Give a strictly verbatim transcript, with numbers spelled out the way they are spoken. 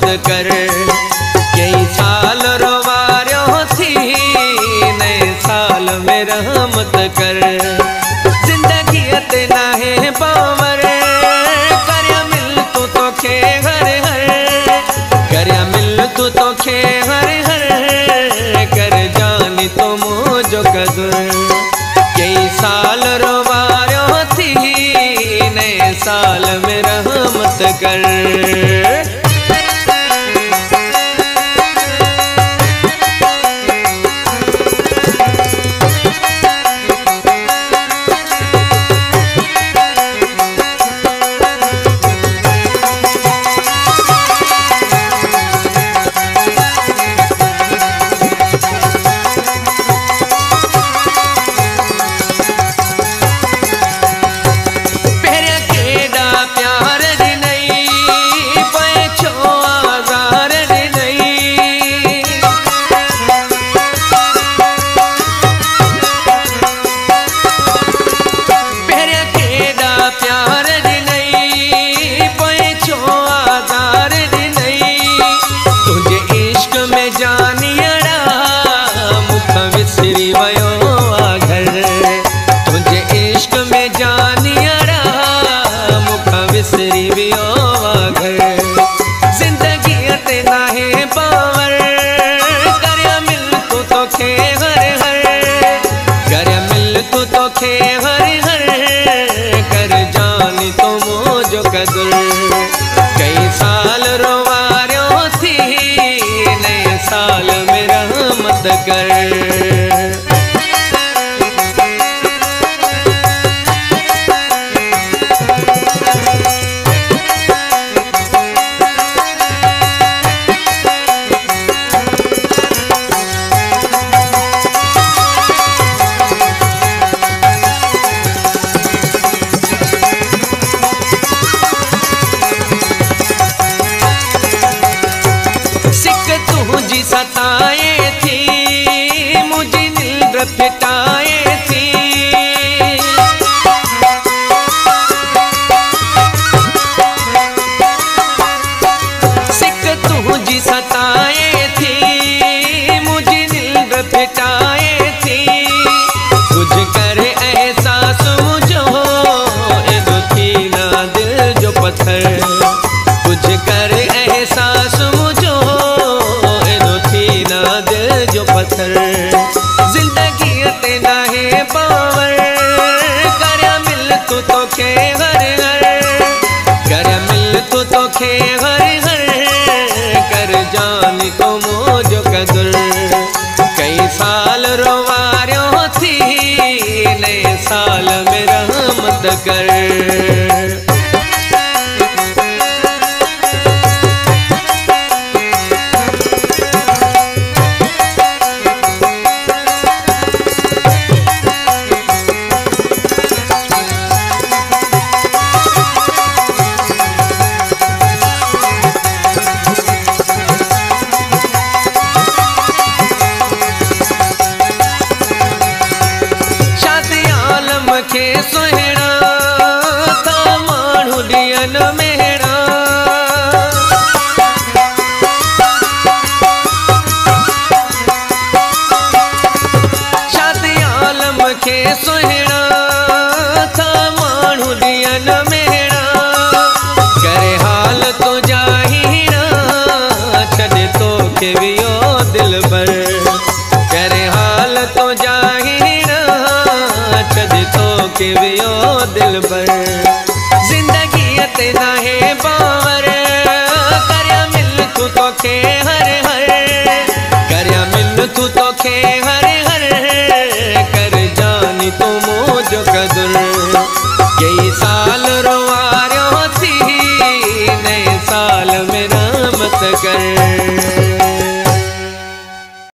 कर। कई साल रोवारियो थी नए साल में रहमत कर। जिंदगी ते नाहे पावर करया मिल तू तो खे हर हर, करया मिल तू तो खे हर हर, कर जानी तो मोजो कदर। कई साल रोवारियो थी नए साल में रहमत कर। कई साल रोवारियो थी नए साल में रहमत कर। सताए थी मुझे नींद फिटाए थी, सिक तुझी सताए थी मुझे नींद फिटाए थी। कुछ करे एहसास मुझो एदो थी ना दिल जो पत्थर। कुछ करे एहसास मुझो जो पत्थर। जिंदगी ते नाहे पावर करया मिल तू तो खे हर हर, करया मिल तू तो खे हर हर, कर जानी तो मोजो कदर। कई साल रोवारियो थी नए साल में रहमत कर। के सुहिणा था माण्हू ॾियन मेड़ा, शादी आलम के सुहिणा था माण्हू ॾियन मेड़ा। करे हाल तो जाहीणा छॾे तो के वियो दिल भर। करे हाल तो जाहीणा छॾे तो के वियो दिल भर। जिंदगी ते ना